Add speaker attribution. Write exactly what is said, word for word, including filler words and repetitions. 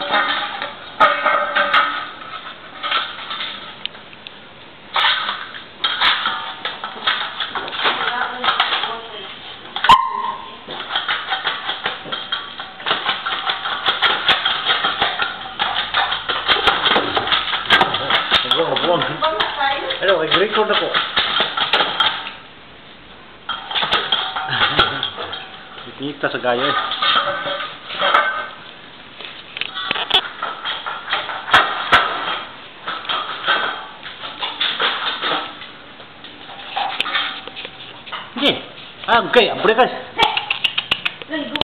Speaker 1: Ano, nag-record ako. Kita sa gaya eh. Okay. Ah, okay. Break guys.